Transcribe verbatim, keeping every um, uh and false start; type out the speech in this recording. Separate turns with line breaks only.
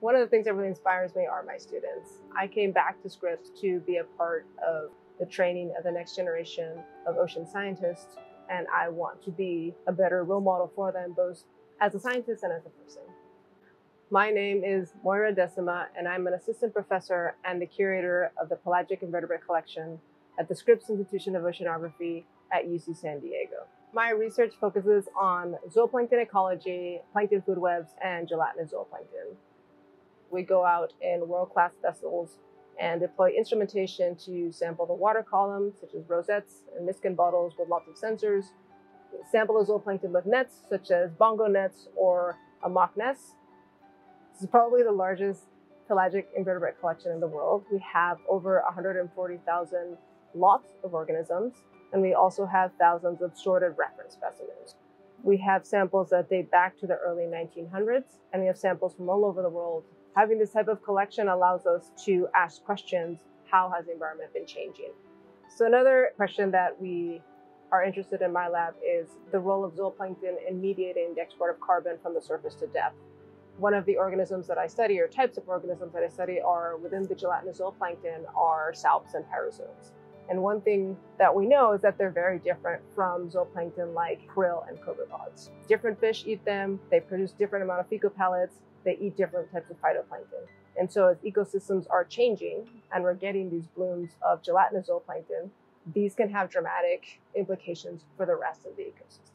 One of the things that really inspires me are my students. I came back to Scripps to be a part of the training of the next generation of ocean scientists, and I want to be a better role model for them, both as a scientist and as a person. My name is Moira Decima, and I'm an assistant professor and the curator of the Pelagic Invertebrate Collection at the Scripps Institution of Oceanography at U C San Diego. My research focuses on zooplankton ecology, plankton food webs, and gelatinous zooplankton. We go out in world-class vessels and deploy instrumentation to sample the water column, such as rosettes and miskin bottles with lots of sensors. We sample the zooplankton with nets, such as bongo nets or a mock nest. This is probably the largest pelagic invertebrate collection in the world. We have over one hundred forty thousand lots of organisms, and we also have thousands of sorted reference specimens. We have samples that date back to the early nineteen hundreds, and we have samples from all over the world. Having this type of collection allows us to ask questions: how has the environment been changing? So another question that we are interested in my lab is the role of zooplankton in mediating the export of carbon from the surface to depth. One of the organisms that I study, or types of organisms that I study, are within the gelatinous zooplankton are salps and parazoans. And one thing that we know is that they're very different from zooplankton like krill and copepods. Different fish eat them, they produce different amount of fecal pellets, they eat different types of phytoplankton. And so as ecosystems are changing and we're getting these blooms of gelatinous zooplankton, these can have dramatic implications for the rest of the ecosystem.